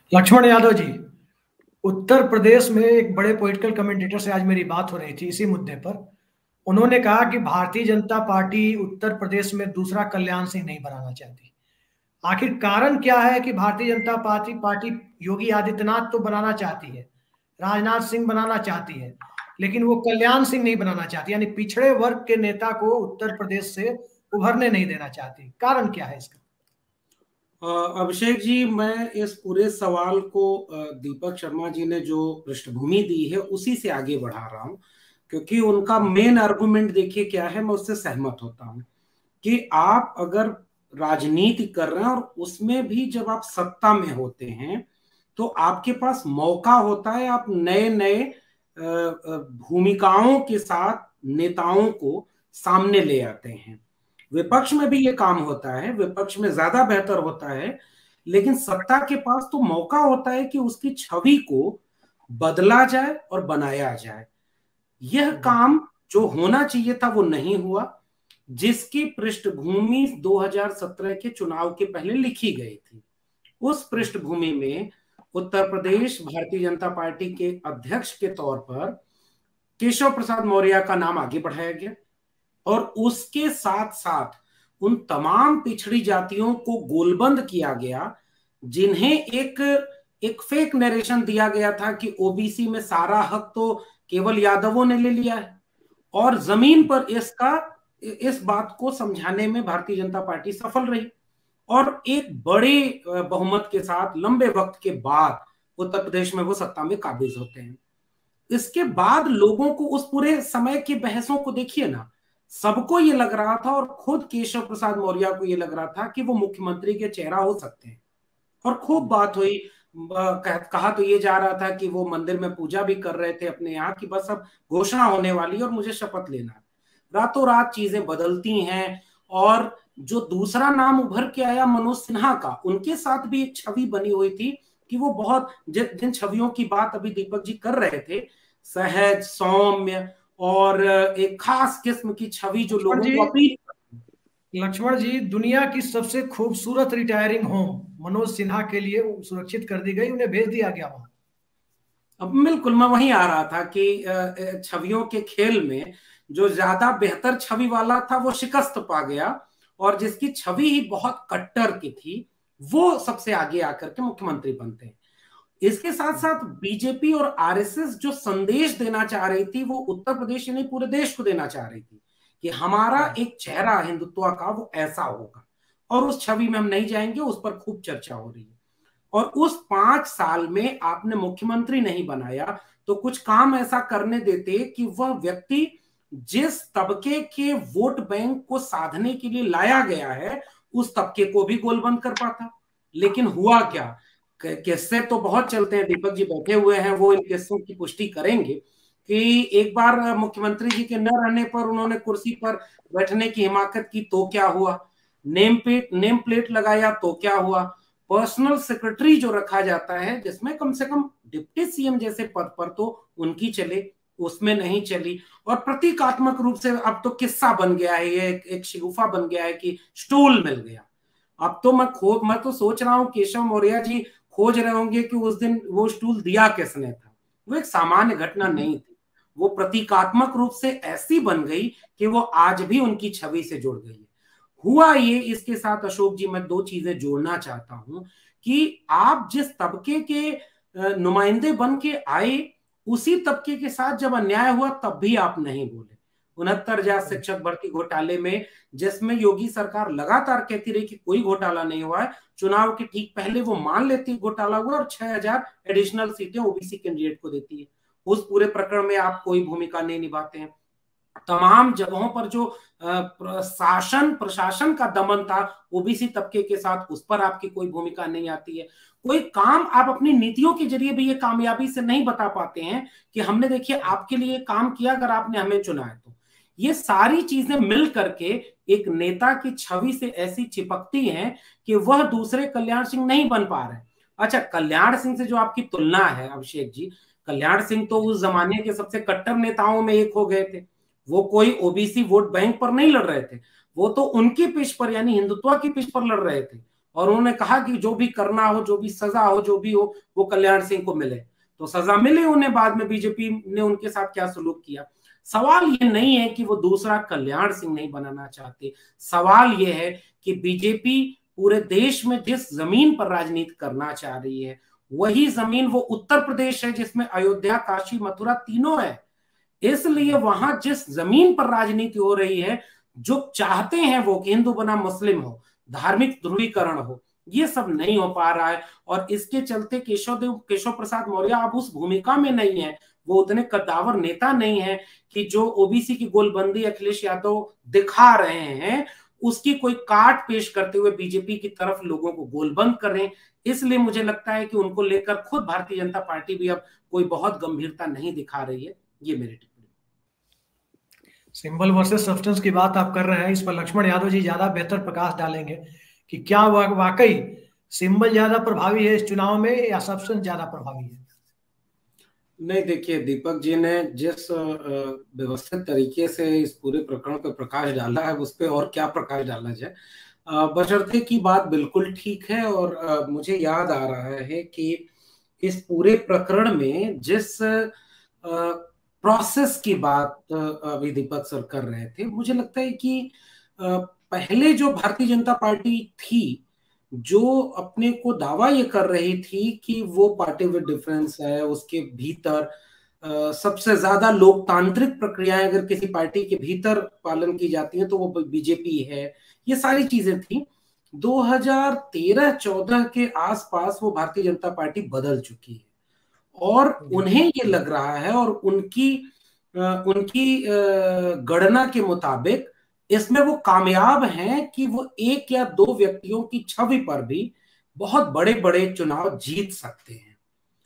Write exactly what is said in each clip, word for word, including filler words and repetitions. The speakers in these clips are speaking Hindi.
लक्ष्मण यादव जी, उत्तर प्रदेश में एक बड़े पॉलिटिकल कमेंटेटर से आज मेरी बात हो रही थी इसी मुद्दे पर। उन्होंने कहा कि भारतीय जनता पार्टी उत्तर प्रदेश में दूसरा कल्याण सिंह नहीं बनाना चाहती। आखिर कारण क्या है कि भारतीय जनता पार्टी पार्टी योगी आदित्यनाथ तो बनाना चाहती है, राजनाथ सिंह बनाना चाहती है, लेकिन वो कल्याण सिंह नहीं बनाना चाहती, यानी पिछड़े वर्ग के नेता को उत्तर प्रदेश से उभरने नहीं देना चाहती। कारण क्या है इसका? अभिषेक जी, मैं इस पूरे सवाल को दीपक शर्मा जी ने जो पृष्ठभूमि दी है उसी से आगे बढ़ा रहा हूं, क्योंकि उनका मेन आर्गुमेंट देखिए क्या है, मैं उससे सहमत होता हूं कि आप अगर राजनीति कर रहे हैं और उसमें भी जब आप सत्ता में होते हैं तो आपके पास मौका होता है, आप नए नए भूमिकाओं के साथ नेताओं को सामने ले आते हैं। विपक्ष में भी ये काम होता है, विपक्ष में ज्यादा बेहतर होता है, लेकिन सत्ता के पास तो मौका होता है कि उसकी छवि को बदला जाए और बनाया जाए। यह काम जो होना चाहिए था वो नहीं हुआ, जिसकी पृष्ठभूमि दो हज़ार सत्रह के चुनाव के पहले लिखी गई थी। उस पृष्ठभूमि में उत्तर प्रदेश भारतीय जनता पार्टी के अध्यक्ष के तौर पर केशव प्रसाद मौर्य का नाम आगे बढ़ाया गया और उसके साथ साथ उन तमाम पिछड़ी जातियों को गोलबंद किया गया जिन्हें एक एक फेक नरेशन दिया गया था कि ओबीसी में सारा हक तो केवल यादवों ने ले लिया है, और जमीन पर इसका इस बात को समझाने में भारतीय जनता पार्टी सफल रही और एक बड़े बहुमत के साथ लंबे वक्त के बाद उत्तर प्रदेश में वो सत्ता में काबिज होते हैं। इसके बाद लोगों को उस पूरे समय की बहसों को देखिए ना, सबको ये लग रहा था और खुद केशव प्रसाद मौर्य को ये लग रहा था कि वो मुख्यमंत्री के चेहरा हो सकते हैं, और खूब बात हुई। कहा तो ये जा रहा था कि वो मंदिर में पूजा भी कर रहे थे अपने यहाँ की बस अब घोषणा होने वाली और मुझे शपथ लेना। रातों रात चीजें बदलती हैं, और जो दूसरा नाम उभर के आया मनोज सिन्हा का, उनके साथ भी एक छवि बनी हुई थी कि वो बहुत जिन छवियों की बात अभी दीपक जी कर रहे थे, सहज, सौम्य और एक खास किस्म की छवि जो लोगों को अपील। लक्ष्मण जी, दुनिया की सबसे खूबसूरत रिटायरिंग होम मनोज सिन्हा के लिए सुरक्षित कर दी गई, उन्हें भेज दिया गया वहां। अब बिल्कुल मैं वहीं आ रहा था कि छवियों के खेल में जो ज्यादा बेहतर छवि वाला था वो शिकस्त पा गया, और जिसकी छवि ही बहुत कट्टर की थी वो सबसे आगे आकर के मुख्यमंत्री बनते हैं। इसके साथ साथ बीजेपी और आरएसएस जो संदेश देना चाह रही थी वो उत्तर प्रदेश नहीं पूरे देश को देना चाह रही थी कि हमारा एक चेहरा हिंदुत्व का वो ऐसा होगा, और उस छवि में हम नहीं जाएंगे, उस पर खूब चर्चा हो रही है। और उस पांच साल में आपने मुख्यमंत्री नहीं बनाया तो कुछ काम ऐसा करने देते कि वह व्यक्ति जिस तबके के वोट बैंक को साधने के लिए लाया गया है उस तबके को भी गोलबंद कर पाता। लेकिन हुआ क्या, किस्से तो बहुत चलते हैं, दीपक जी बैठे हुए हैं, वो इन किस्सों की पुष्टि करेंगे कि एक बार मुख्यमंत्री जी के न रहने पर उन्होंने कुर्सी पर बैठने की हिमाकत की तो क्या हुआ, नेम प्लेट नेम प्लेट लगाया तो क्या हुआ, पर्सनल सेक्रेटरी जो रखा जाता है जिसमें कम से कम डिप्टी सीएम जैसे पद पर तो उनकी चले, उसमें नहीं चली। और प्रतीकात्मक रूप से अब तो किस्सा बन गया है, ये एक, एक शिगुफा बन गया है कि स्टूल मिल गया। अब तो मैं खो मैं तो सोच रहा हूँ केशव मौर्य जी खोज रहे होंगे कि उस दिन वो स्टूल दिया किसने था। वो एक सामान्य घटना नहीं थी, वो प्रतीकात्मक रूप से ऐसी बन गई कि वो आज भी उनकी छवि से जुड़ गई है। हुआ ये, इसके साथ अशोक जी मैं दो चीजें जोड़ना चाहता हूं कि आप जिस तबके के नुमाइंदे बन के आए उसी तबके के साथ जब अन्याय हुआ तब भी आप नहीं बोले। उनहत्तर हजार शिक्षक भर्ती घोटाले में, जिसमें योगी सरकार लगातार कहती रही कि कोई घोटाला नहीं हुआ है, चुनाव के ठीक पहले वो मान लेती घोटाला हुआ और छह हजार एडिशनल सीटें ओबीसी कैंडिडेट को देती है। उस पूरे प्रकरण में आप कोई भूमिका नहीं निभाते हैं। तमाम जगहों पर जो शासन प्रशासन का दमन था ओबीसी तबके के साथ, उस पर आपकी कोई भूमिका नहीं आती है। कोई काम आप अपनी नीतियों के जरिए भी ये कामयाबी से नहीं बता पाते हैं कि हमने देखिए आपके लिए काम किया अगर आपने हमें चुना है तो। ये सारी चीजें मिल करके एक नेता की छवि से ऐसी चिपकती हैं कि वह दूसरे कल्याण सिंह नहीं बन पा रहे। अच्छा, कल्याण सिंह से जो आपकी तुलना है अभिषेक जी, कल्याण सिंह तो उस जमाने के सबसे कट्टर नेताओं में एक हो गए थे। वो कोई ओबीसी वोट बैंक पर नहीं लड़ रहे थे, वो तो उनकी पिच पर यानी हिंदुत्व की पिच पर लड़ रहे थे। और उन्होंने कहा कि जो भी करना हो, जो भी सजा हो, जो भी हो, वो कल्याण सिंह को मिले। तो सजा मिली उन्हें। बाद में बीजेपी ने उनके साथ क्या सलूक किया। सवाल ये नहीं है कि वो दूसरा कल्याण सिंह नहीं बनाना चाहते, सवाल ये है कि बीजेपी पूरे देश में जिस जमीन पर राजनीति करना चाह रही है, वही जमीन वो उत्तर प्रदेश है जिसमें अयोध्या, काशी, मथुरा तीनों है। इसलिए वहां जिस जमीन पर राजनीति हो रही है, जो चाहते हैं वो कि हिंदू बना मुस्लिम हो, धार्मिक ध्रुवीकरण हो, ये सब नहीं हो पा रहा है। और इसके चलते केशव देव केशव प्रसाद मौर्य अब उस भूमिका में नहीं है, वो उतने कद्दावर नेता नहीं है कि जो ओबीसी की गोलबंदी अखिलेश यादव दिखा रहे हैं उसकी कोई काट पेश करते हुए बीजेपी की तरफ लोगों को गोलबंद कर रहे हैं। इसलिए मुझे लगता है कि उनको लेकर खुद भारतीय जनता पार्टी भी अब कोई बहुत गंभीरता नहीं दिखा रही है। ये मेरी टिप्पणी। सिंबल वर्सेस सब्सटेंस की बात आप कर रहे हैं, इस पर लक्ष्मण यादव जी ज्यादा बेहतर प्रकाश डालेंगे कि क्या वा, वाकई सिंबल ज्यादा प्रभावी है इस चुनाव में या सब्सटेंस ज्यादा प्रभावी है। नहीं, देखिए, दीपक जी ने जिस व्यवस्थित तरीके से इस पूरे प्रकरण पर प्रकाश डाला है, उस पर और क्या प्रकाश डाला जाए। बशर्ते की बात बिल्कुल ठीक है। और आ, मुझे याद आ रहा है कि इस पूरे प्रकरण में जिस प्रोसेस की बात अभी दीपक सर कर रहे थे, मुझे लगता है कि आ, पहले जो भारतीय जनता पार्टी थी, जो अपने को दावा ये कर रही थी कि वो पार्टी विद डिफरेंस है, उसके भीतर आ, सबसे ज्यादा लोकतांत्रिक प्रक्रियाएं अगर किसी पार्टी के भीतर पालन की जाती हैं तो वो बीजेपी है, ये सारी चीजें थी। दो हज़ार तेरह चौदह के आसपास वो भारतीय जनता पार्टी बदल चुकी है और उन्हें ये लग रहा है और उनकी आ, उनकी आ, गणना के मुताबिक इसमें वो कामयाब हैं कि वो एक या दो व्यक्तियों की छवि पर भी बहुत बड़े बड़े चुनाव जीत सकते हैं।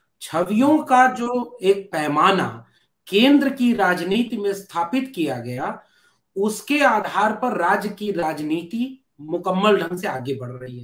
छवियों का जो एक पैमाना केंद्र की राजनीति में स्थापित किया गया, उसके आधार पर राज्य की राजनीति मुकम्मल ढंग से आगे बढ़ रही है।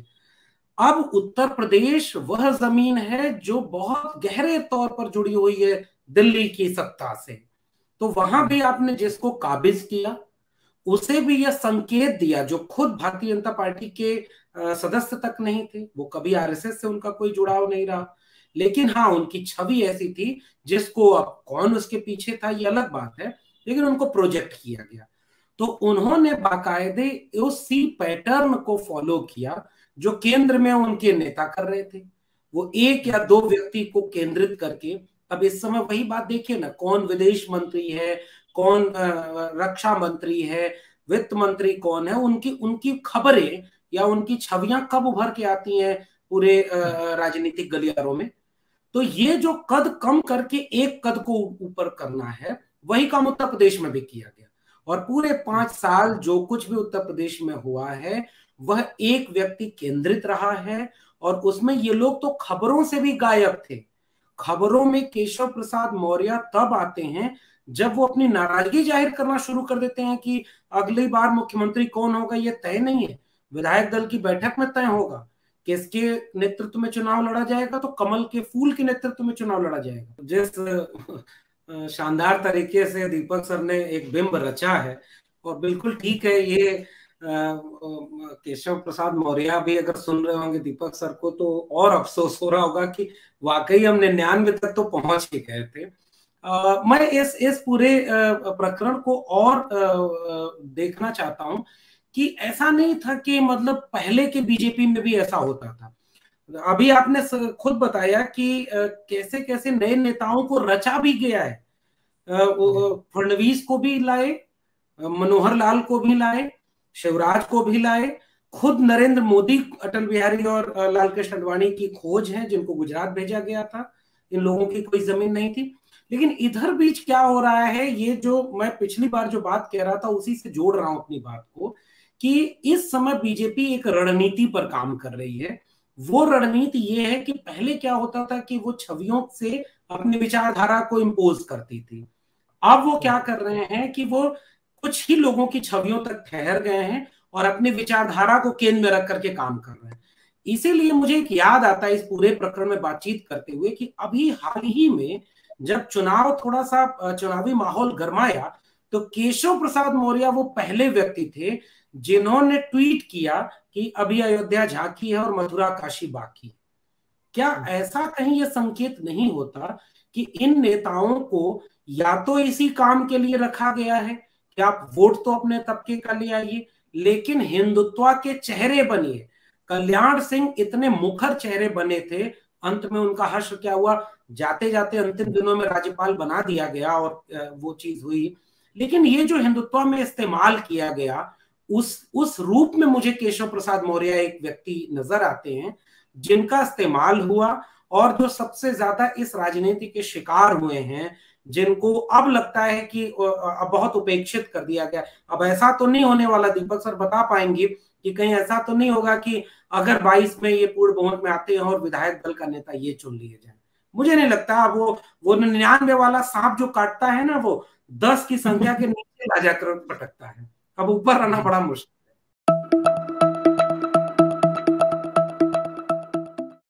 अब उत्तर प्रदेश वह जमीन है जो बहुत गहरे तौर पर जुड़ी हुई है दिल्ली की सत्ता से। तो वहां भी आपने जिसको काबिज किया, उसे भी यह संकेत दिया, जो खुद भारतीय जनता पार्टी के सदस्य तक नहीं थे, वो कभी आरएसएस से उनका कोई जुड़ाव नहीं रहा, लेकिन हाँ उनकी छवि ऐसी थी जिसको, अब कौन उसके पीछे था ये अलग बात है, लेकिन उनको प्रोजेक्ट किया गया। तो उन्होंने बाकायदे उसी पैटर्न को फॉलो किया जो केंद्र में उनके नेता कर रहे थे। वो एक या दो व्यक्ति को केंद्रित करके, अब इस समय वही बात देखिए ना, कौन विदेश मंत्री है, कौन रक्षा मंत्री है, वित्त मंत्री कौन है, उनकी उनकी खबरें या उनकी छवियां कब उभर के आती हैं पूरे राजनीतिक गलियारों में। तो ये जो कद कम करके एक कद को ऊपर करना है, वही काम उत्तर प्रदेश में भी किया गया। और पूरे पांच साल जो कुछ भी उत्तर प्रदेश में हुआ है वह एक व्यक्ति केंद्रित रहा है, और उसमें ये लोग तो खबरों से भी गायब थे। खबरों में केशव प्रसाद मौर्य तब आते हैं जब वो अपनी नाराजगी जाहिर करना शुरू कर देते हैं कि अगली बार मुख्यमंत्री कौन होगा ये तय नहीं है, विधायक दल की बैठक में तय होगा, किसके नेतृत्व में चुनाव लड़ा जाएगा, तो कमल के फूल के नेतृत्व में चुनाव लड़ा जाएगा। जिस शानदार तरीके से दीपक सर ने एक बिंब रचा है, और बिल्कुल ठीक है, ये केशव प्रसाद मौर्य भी अगर सुन रहे होंगे दीपक सर को तो और अफसोस हो रहा होगा कि वाकई हम निन्यानवे तक तो पहुंच ही गए थे। आ, मैं इस इस पूरे प्रकरण को और आ, देखना चाहता हूं कि ऐसा नहीं था कि मतलब पहले के बीजेपी में भी ऐसा होता था। अभी आपने खुद बताया कि कैसे कैसे नए नेताओं को रचा भी गया है। फडणवीस को भी लाए, मनोहर लाल को भी लाए, शिवराज को भी लाए, खुद नरेंद्र मोदी, अटल बिहारी और लाल कृष्ण आडवाणी की खोज है जिनको गुजरात भेजा गया था। इन लोगों की कोई जमीन नहीं थी। लेकिन इधर बीच क्या हो रहा है, ये जो मैं पिछली बार जो बात कह रहा था उसी से जोड़ रहा हूं अपनी बात को, कि इस समय बीजेपी एक रणनीति पर काम कर रही है। वो रणनीति ये है कि पहले क्या होता था कि वो छवियों से अपनी विचारधारा को इम्पोज करती थी। अब वो क्या कर रहे हैं कि वो कुछ ही लोगों की छवियों तक ठहर गए हैं और अपनी विचारधारा को केंद्र में रख करके काम कर रहे हैं। इसीलिए मुझे एक याद आता है इस पूरे प्रकरण में बातचीत करते हुए कि अभी हाल ही में जब चुनाव थोड़ा सा चुनावी माहौल गरमाया, तो केशव प्रसाद मौर्य वो पहले व्यक्ति थे जिन्होंने ट्वीट किया कि अभी अयोध्या झांकी है और मथुरा काशी बाकी। क्या ऐसा कहीं यह संकेत नहीं होता कि इन नेताओं को या तो इसी काम के लिए रखा गया है कि आप वोट तो अपने तबके का ले आइए, लेकिन हिंदुत्व के चेहरे बनिए। कल्याण सिंह इतने मुखर चेहरे बने थे, अंत में उनका हश्र क्या हुआ, जाते जाते अंतिम दिनों में राज्यपाल बना दिया गया और वो चीज हुई। लेकिन ये जो हिंदुत्व में इस्तेमाल किया गया, उस उस रूप में मुझे केशव प्रसाद मौर्य एक व्यक्ति नजर आते हैं जिनका इस्तेमाल हुआ और जो सबसे ज्यादा इस राजनीति के शिकार हुए हैं, जिनको अब लगता है कि अब बहुत उपेक्षित कर दिया गया। अब ऐसा तो नहीं होने वाला, दीपक सर बता पाएंगे कि कहीं ऐसा तो नहीं होगा कि अगर बाईस में ये पूर्ण बहुमत में आते हैं और विधायक दल का नेता ये चुन लिए जाए? मुझे नहीं लगता। अब वो वो निन्यानवे वाला सांप जो काटता है ना, वो दस की संख्या के नीचे ला जाकर पटकता है। अब ऊपर आना बड़ा मुश्किल।